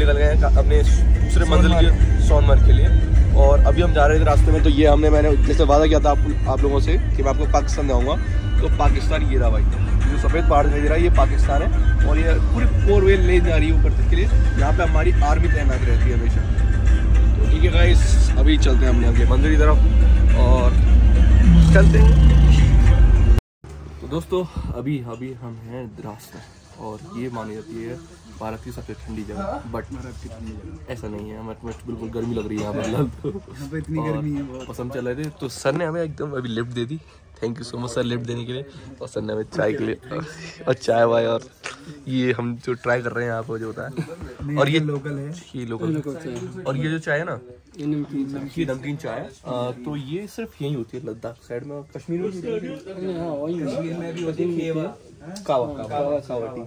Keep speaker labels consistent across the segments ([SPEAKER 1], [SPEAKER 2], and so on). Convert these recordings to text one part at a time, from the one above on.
[SPEAKER 1] निकल गए हैं अपने दूसरे मंजिल के सोनमर्ग के लिए। और अभी हम जा रहे थे रास्ते में, तो ये मैंने जैसे वादा किया था आप लोगों से कि मैं आपको पाकिस्तान जाऊँगा, तो पाकिस्तान ये रहा भाई, जो सफ़ेद पहाड़ दिखाई दे रहा है ये पाकिस्तान है। और ये पूरी 4 वे लेन जा रही है ऊपर तक के लिए, यहाँ पे हमारी आर्मी तैनात रहती है हमेशा। तो ठीक है गाइस, अभी चलते हैं अपने मंदिर की तरफ और चलते हैं। तो दोस्तों अभी हम हैं द्रास में, और ये मानी जाती है भारत की सबसे ठंडी जगह, बट ऐसा नहीं है, हमें बिल्कुल गर्मी लग रही है यहाँ पर, इतनी गर्मी है बहुत। पसंद चल रहे थे तो सर ने हमें एकदम अभी लिफ्ट दे दी, thank you so much sir lift देने के लिए। और सर ने हमें चाय के लिए और चाय वाय, और ये हम जो ट्राई कर रहे हैं यहाँ पर जो होता है, और ये लोकल है, ये लोकल। और ये जो चाय है ना, ये नमकीन चाय है, तो ये सिर्फ यही होती है लद्दाख साइड में, और कश्मीर में भी होती है कावा टी।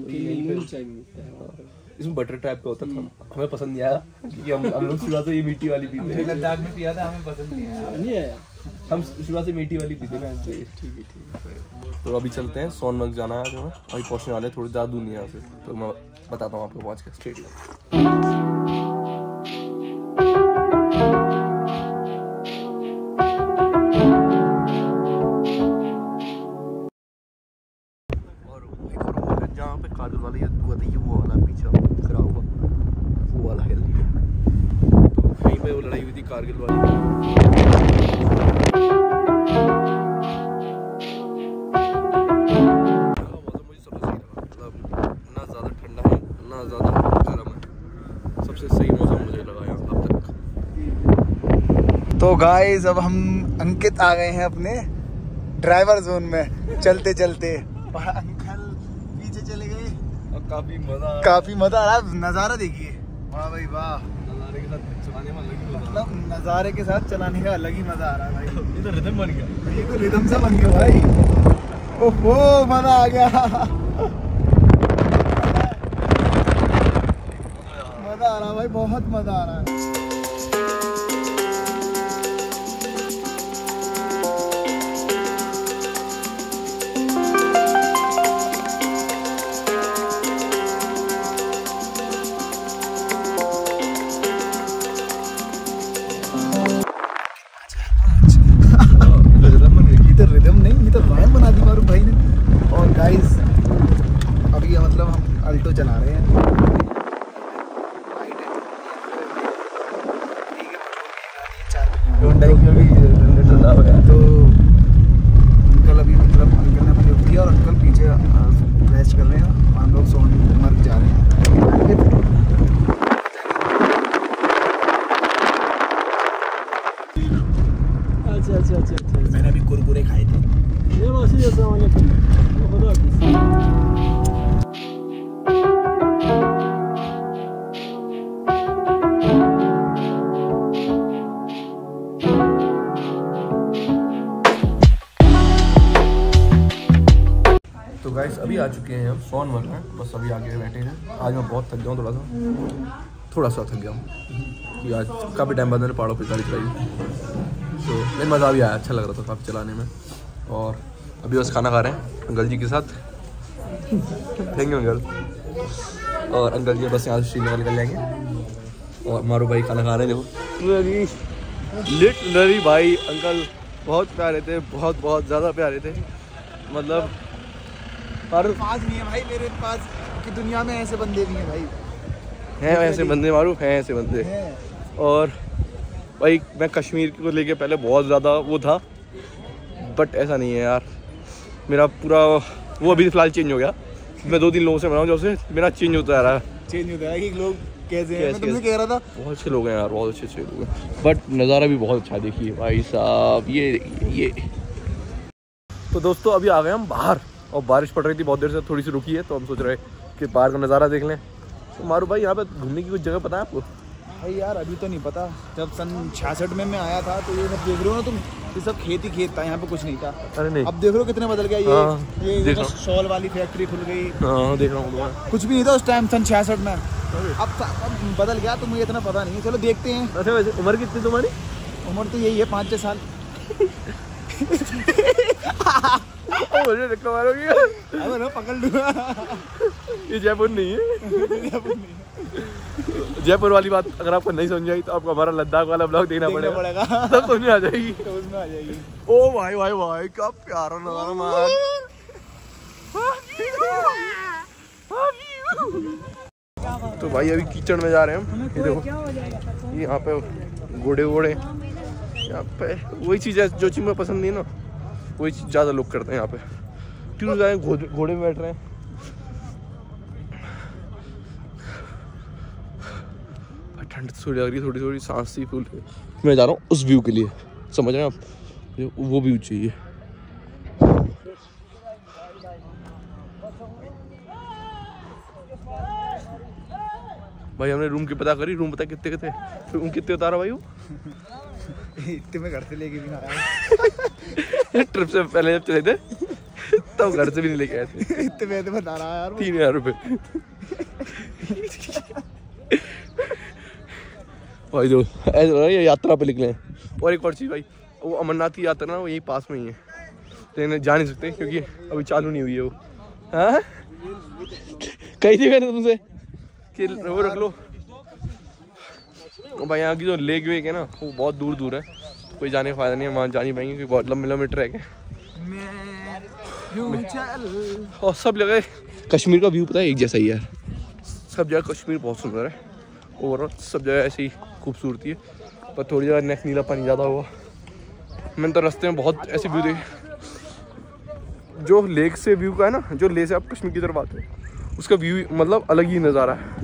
[SPEAKER 1] इसमें बटर टाइप का होता था, हमें पसंद नहीं आया क्योंकि हम लोग सुबह से ये मीठी वाली पीते हैं। लद्दाख में पिया था, हमें पसंद नहीं आया, हम सुबह से मीठी वाली पीते ना। ठीक है। तो अभी चलते हैं, सोनमर्ग जाना है हमें, अभी पहुंचने वाले हैं, थोड़ी ज़्यादा दूर नहीं है यहाँ से, तो मैं बताता हूँ आपको पहुँच के स्ट्रेट। जहाँ पे कारगिल वाला ये हुआ था, ये वो वाला पीछे खड़ा हुआ वो वाला हिल, तो वहीं पे वो लड़ाई हुई थी कारगिल वाली। मौसम मुझे सबसे सही लगा, मतलब ना ज़्यादा ठंडा है ना ज़्यादा गर्म है, सबसे सही मौसम मुझे लगा यहाँ अब तक।
[SPEAKER 2] तो गाइस अब हम अंकित आ गए हैं अपने ड्राइवर जोन में, चलते चलते अंकल पीछे चले गए
[SPEAKER 1] और
[SPEAKER 2] काफी मजा आ रहा है। नज़ारा देखिए, वाह भाई वाह,
[SPEAKER 1] नज़ारे के साथ चलाने में अलग ही मजा,
[SPEAKER 2] मतलब नज़ारे के साथ चलाने का अलग ही मजा आ रहा है भाई।
[SPEAKER 1] ये तो रिदम बन गया,
[SPEAKER 2] ये तो रिदम से बन गया भाई, ओहो मजा आ गया, मजा आ रहा है भाई, बहुत मजा आ रहा है। रिदम नहीं, ये तो राइम बना दी मारू भाई ने। और गाइस अभी मतलब हम अल्टो चला रहे हैं, तो अंकल अभी मतलब अंकल ने हमें लिफ्ट दिया और अंकल पीछे रेस्ट कर रहे हैं, हम लोग सोनमर्ग जा रहे हैं। अच्छा मैंने अभी कुरकुरे खाए थे।
[SPEAKER 1] तो गाइस अभी आ चुके हैं हम सोनमर्ग में, बस अभी आके बैठे हैं। आज मैं बहुत थक गया हूँ, थोड़ा सा थक गया हूँ कि आज काफ़ी टाइम बाद मैंने पहाड़ों पर गाड़ी चलाई, तो मेरा मज़ा भी आया, अच्छा लग रहा था काफ़ी चलाने में। और अभी बस खाना खा रहे हैं अंकल जी के साथ, थैंक यू अंकल। और अंकल जी बस यहाँ से श्रीनगर निकल जाएंगे, और मारो भाई खाना खा रहे हैं। देखो लिटरली भाई अंकल बहुत प्यारे थे, बहुत ज़्यादा प्यारे थे, मतलब
[SPEAKER 2] और पास नहीं है भाई मेरे पास कि दुनिया में ऐसे बंदे भी हैं भाई,
[SPEAKER 1] हैं ऐसे बंदे, मारूफ हैं ऐसे बंदे। और भाई मैं कश्मीर को लेके पहले बहुत ज़्यादा वो था, बट ऐसा नहीं है यार, मेरा पूरा वो अभी फ़िलहाल चेंज हो गया। मैं 2-3 लोगों से मिला हूँ, जब से मेरा चेंज होता रहा है, कि लोग कैसे हैं, मैं तुमसे कह रहा था बहुत अच्छे लोग हैं यार, बहुत अच्छे लोग हैं, बट नज़ारा भी बहुत अच्छा देखिए भाई साहब। ये तो दोस्तों अभी आ गए हम बाहर, और बारिश पड़ रही थी बहुत देर से, थोड़ी सी रुकी है, तो हम सोच रहे कि बाहर का नज़ारा देख लें। तो मारू भाई यहाँ पे घूमने की कुछ जगह पता है आपको?
[SPEAKER 2] भाई यार अभी तो नहीं पता, जब सन 66 में मैं आया था तो ये सब देख रहे हो ना तुम, ये सब खेत ही खेत था, यहाँ पे कुछ नहीं था।
[SPEAKER 1] अरे नहीं,
[SPEAKER 2] अब देख रहे हो कितने बदल गया। ये शॉल वाली फैक्ट्री खुल गई,
[SPEAKER 1] देख रहा हूँ, कुछ
[SPEAKER 2] भी नहीं था उस टाइम सन 66 में, अब बदल गया, तो मुझे इतना पता नहीं है, चलो देखते हैं।
[SPEAKER 1] अच्छा वैसे उम्र कितनी तुम्हारी?
[SPEAKER 2] उम्र तो यही है 5-6 साल।
[SPEAKER 1] पकड़ लूँगा, ये जयपुर नहीं है। जयपुर वाली बात अगर आपको नहीं समझ आई तो आपको हमारा लद्दाख वाला ब्लॉग देखना पड़ेगा। तब समझ आ जाएगी।
[SPEAKER 2] तो उसमें आ जाएगी।
[SPEAKER 1] ओ भाई भाई भाई क्या प्यारा नजारा मान। तो भाई अभी कीचड़ में जा रहे हैं हम। ये देखो यहाँ पे घोड़े वोड़े, यहाँ पे वही चीज़ है जो चीज़ मुझे पसंद नहीं है ना, वही चीज़ ज़्यादा लोग करते हैं यहाँ पे। क्यों जाए घोड़े में बैठ रहे हैं। ठंड थोड़ी लग रही है, थोड़ी थोड़ी सांस सी फूल। मैं जा रहा हूँ उस व्यू के लिए, समझ रहे हैं आप, वो व्यू चाहिए। भाई हमने रूम की पता करी, रूम पता कितने के थे, रूम कितने उतारा भाई वो।
[SPEAKER 2] इतने में घर से लेके भी ना आया।
[SPEAKER 1] ट्रिप से पहले जब चले थे तब घर से भी नहीं लेके आए थे।
[SPEAKER 2] इतने में तो बता रहा यार
[SPEAKER 1] 3000 रुपये। भाई जो ऐसा ये यात्रा पे निकले हैं। और एक और चीज़ भाई, वो अमरनाथ की यात्रा ना वो यहीं पास में ही है, तो जा नहीं सकते क्योंकि अभी चालू नहीं हुई है वो। हाँ कही थी मैंने तुमसे कि वो रख लो। भाई यहाँ की जो लेक वेक है ना वो बहुत दूर दूर है, कोई जाने का फायदा नहीं है, वहाँ जा नहीं पाएंगे क्योंकि बहुत लंबे लंबे ट्रैक है। और सब जगह कश्मीर का व्यू पता है एक जैसा ही है, सब जगह कश्मीर बहुत सुंदर है। ओवरऑल सब जगह ऐसी ही खूबसूरती है, पर थोड़ी जगह नेक नीला पानी ज़्यादा हुआ। मैंने तो रास्ते में बहुत ऐसे व्यू देखे, जो लेक से व्यू का है ना, जो लेक से आप कश्मीर की तरफ आते हैं उसका व्यू मतलब अलग ही नज़ारा है।